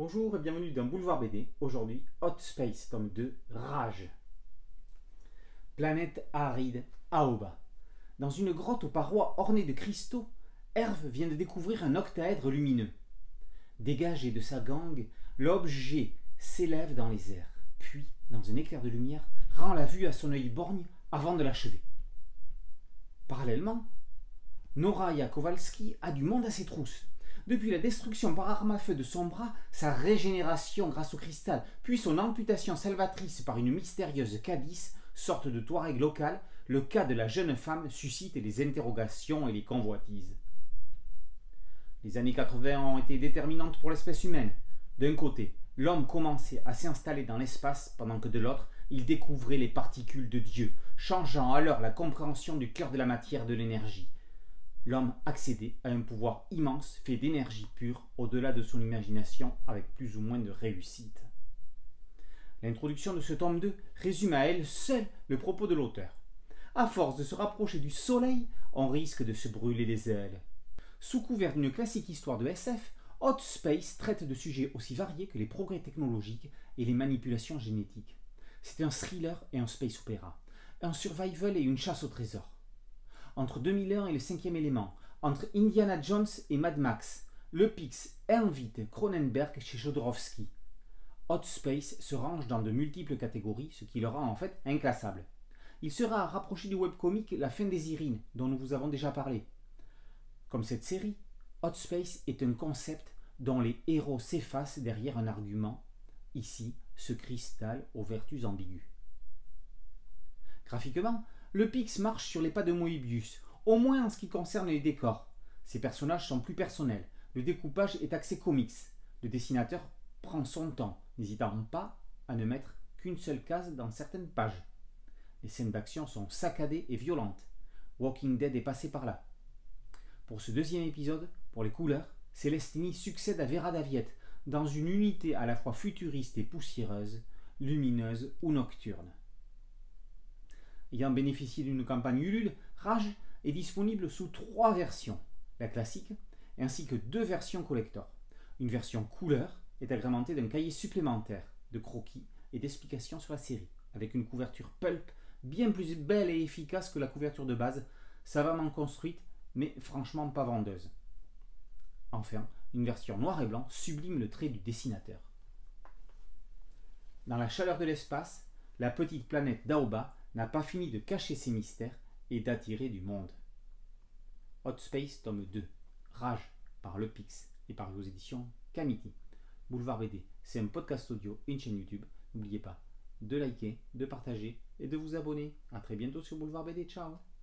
Bonjour et bienvenue dans Boulevard BD. Aujourd'hui, Hot Space, tome 2, Rage. Planète aride, Aoba. Dans une grotte aux parois ornées de cristaux, Herve vient de découvrir un octaèdre lumineux. Dégagé de sa gangue, l'objet s'élève dans les airs, puis, dans un éclair de lumière, rend la vue à son œil borgne avant de l'achever. Parallèlement, Noraya Kowalski a du monde à ses trousses. Depuis la destruction par arme à feu de son bras, sa régénération grâce au cristal, puis son amputation salvatrice par une mystérieuse Cadice, sorte de Touareg local, le cas de la jeune femme suscite les interrogations et les convoitises. Les années 80 ont été déterminantes pour l'espèce humaine. D'un côté, l'homme commençait à s'installer dans l'espace, pendant que de l'autre, il découvrait les particules de Dieu, changeant alors la compréhension du cœur de la matière et de l'énergie. L'homme accédait à un pouvoir immense fait d'énergie pure au-delà de son imagination avec plus ou moins de réussite. L'introduction de ce tome 2 résume à elle seule le propos de l'auteur. À force de se rapprocher du soleil, on risque de se brûler les ailes. Sous couvert d'une classique histoire de SF, Hot Space traite de sujets aussi variés que les progrès technologiques et les manipulations génétiques. C'est un thriller et un space opéra, un survival et une chasse au trésor. Entre 2001 et le cinquième élément, entre Indiana Jones et Mad Max, le Pix invite Cronenberg chez Jodorowsky. Hot Space se range dans de multiples catégories, ce qui le rend en fait inclassable. Il sera à rapprocher du webcomic La fin des Irines, dont nous vous avons déjà parlé. Comme cette série, Hot Space est un concept dont les héros s'effacent derrière un argument, ici ce cristal aux vertus ambiguës. Graphiquement, le Pix marche sur les pas de Moebius, au moins en ce qui concerne les décors. Ses personnages sont plus personnels, le découpage est axé comics, le dessinateur prend son temps, n'hésitant pas à ne mettre qu'une seule case dans certaines pages. Les scènes d'action sont saccadées et violentes. Walking Dead est passé par là. Pour ce deuxième épisode, pour les couleurs, Celestini succède à Vera Daviette dans une unité à la fois futuriste et poussiéreuse, lumineuse ou nocturne. Ayant bénéficié d'une campagne Ulule, Rage est disponible sous 3 versions, la classique ainsi que 2 versions collector. Une version couleur est agrémentée d'un cahier supplémentaire de croquis et d'explications sur la série, avec une couverture pulp bien plus belle et efficace que la couverture de base, savamment construite mais franchement pas vendeuse. Enfin, une version noir et blanc sublime le trait du dessinateur. Dans la chaleur de l'espace, la petite planète d'Aoba n'a pas fini de cacher ses mystères et d'attirer du monde. Hot Space tome 2, Rage, par Le Pix et par vos éditions Kamiti. Boulevard BD, c'est un podcast audio et une chaîne YouTube. N'oubliez pas de liker, de partager et de vous abonner. A très bientôt sur Boulevard BD. Ciao.